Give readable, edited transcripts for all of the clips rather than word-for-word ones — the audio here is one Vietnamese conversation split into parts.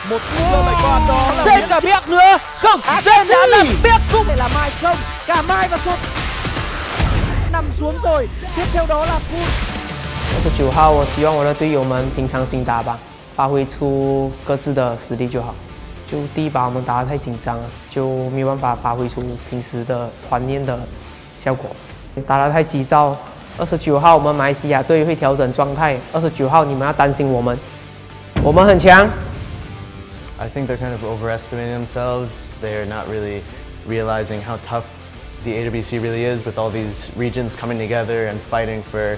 Một giờ phải còn đó là thêm cả Biếc nữa. Không, Zen đã làm Biếc cũng thể là Mai không. Cả Mai và Sụt nằm xuống rồi. Tiếp theo đó là Kun. 29号，我希望我的队友们平常心打吧，发挥出各自的实力就好。就第一把我们打得太紧张了，就没有办法发挥出平时的团练的效果。打得太急躁。29号我们马来西亚队会调整状态。29号你们要担心我们，我们很强。 I think they're kind of overestimating themselves. They're not really realizing how tough the AWC really is with all these regions coming together and fighting for,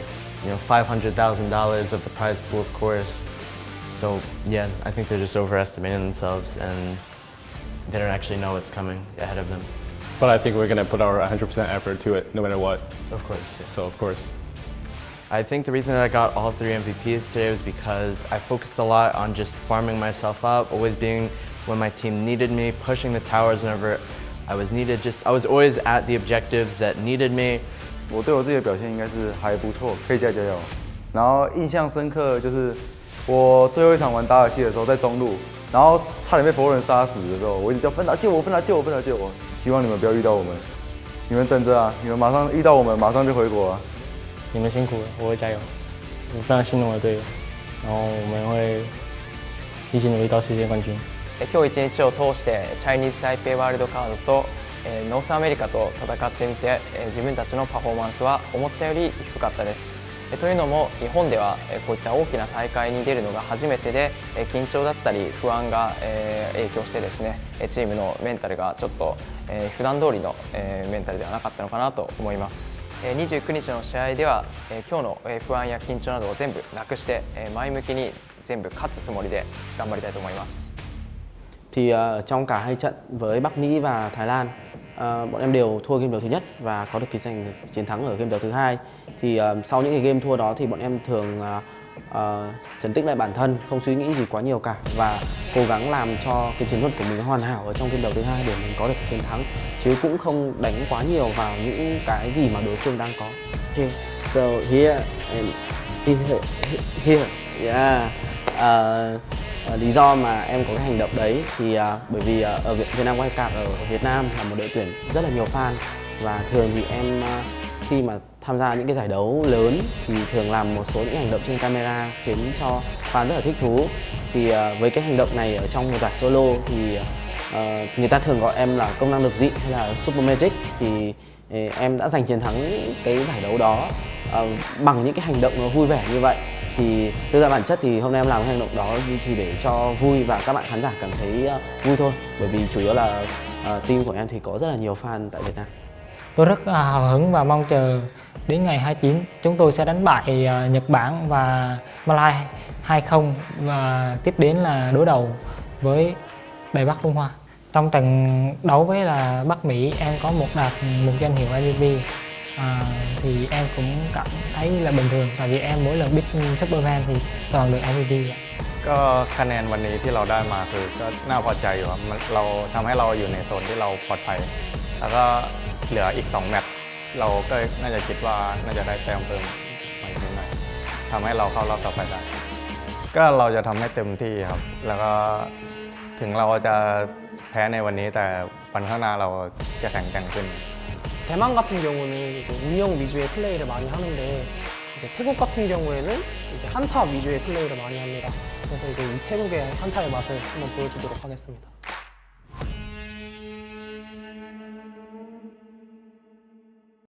$500,000 of the prize pool, of course. So yeah, I think they're just overestimating themselves and they don't actually know what's coming ahead of them. But I think we're going to put our 100% effort to it, no matter what. Of course. Yeah. So of course. I think the reason that I got all 3 MVPs today was because I focused a lot on just farming myself up, always being when my team needed me, pushing the towers whenever I was needed. I was always at the objectives that needed me. 我对我自己的表现应该是还不错，可以再加油。然后印象深刻就是我最后一场玩达尔西的时候，在中路，然后差点被佛罗伦杀死的时候，我一直叫芬达救我，芬达救我，芬达救我。希望你们不要遇到我们，你们等着啊！你们马上遇到我们，马上就回国啊！ 你们辛苦了，我会加油。我非常信任我的队友，然後我們會一起努力到世界冠軍。今日一日を通してチャイニーズタイペイワールドカードとノースアメリカと戦ってみて自分たちのパフォーマンスは思ったより低かったです。というのも日本ではこういった大きな大会に出るのが初めてで緊張だったり不安が影響してですねチームのメンタルがちょっと普段通りのメンタルではなかったのかなと思います。29日の試合では今日の不安や緊張などを全部なくして前向きに全部勝つつもりで頑張りたいと思います。 Thì trong cả hai trận với Bắc Mỹ và Thái Lan, bọn em đều thua game đấu thứ nhất và có được giành chiến thắng ở game đấu thứ hai. Thì sau những cái game thua đó thì bọn em thường trấn tĩnh lại bản thân, không suy nghĩ gì quá nhiều cả và cố gắng làm cho cái chiến thuật của mình hoàn hảo ở trong game đấu thứ hai để mình có được chiến thắng, chứ cũng không đánh quá nhiều vào những cái gì mà đối phương đang có. Okay. So here and here, yeah. Lý do mà em có cái hành động đấy thì bởi vì ở Việt Nam Wildcard ở Việt Nam là một đội tuyển rất là nhiều fan và thường thì em khi mà tham gia những cái giải đấu lớn thì thường làm một số những hành động trên camera khiến cho fan rất là thích thú. Thì với cái hành động này ở trong một giải solo thì người ta thường gọi em là công năng lực dị hay là Super Magic, thì em đã giành chiến thắng cái giải đấu đó bằng những cái hành động nó vui vẻ như vậy. Thì thực ra bản chất thì hôm nay em làm cái hành động đó chỉ để cho vui và các bạn khán giả cảm thấy vui thôi, bởi vì chủ yếu là team của em thì có rất là nhiều fan tại Việt Nam. Tôi rất hào hứng và mong chờ đến ngày 29 chúng tôi sẽ đánh bại Nhật Bản và Malaysia 2-0 và tiếp đến là đối đầu với Đài Bắc Trung Hoa. Trong trận đấu với là Bắc Mỹ em có đạt một danh hiệu MVP. Thì em cũng cảm thấy là bình thường, tại vì em mỗi lần biết Superman thì toàn được MVP. ก็คะแนนวันนี้ที่เราได้มาคือก็น่าพอใจอยู่ครับเราทำให้เราอยู่ในโซนที่เราปลอดภัยแล้วก็เหลืออีก2แมตช์เราก็น่าจะคิดว่าน่าจะได้แต้มเพิ่มมาอีกนิดหน่อยทำให้เราเข้ารอบต่อไปได้ก็เราจะทำให้เต็มที่ครับแล้วก็ถึงเราจะแพ้ในวันนี้แต่วันข้างหน้าเราจะแข็งแกร่งขึ้น 대만 같은 경우는 이제 운영 위주의 플레이를 많이 하는데 이제 태국 같은 경우에는 이제 한타 위주의 플레이를 많이 합니다. 그래서 이제 이 태국의 한타의 맛을 한번 보여주도록 하겠습니다.